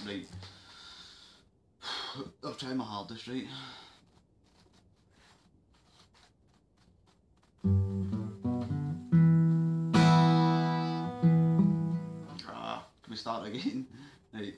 Right. I'll try my hardest, right? Can we start again? Right.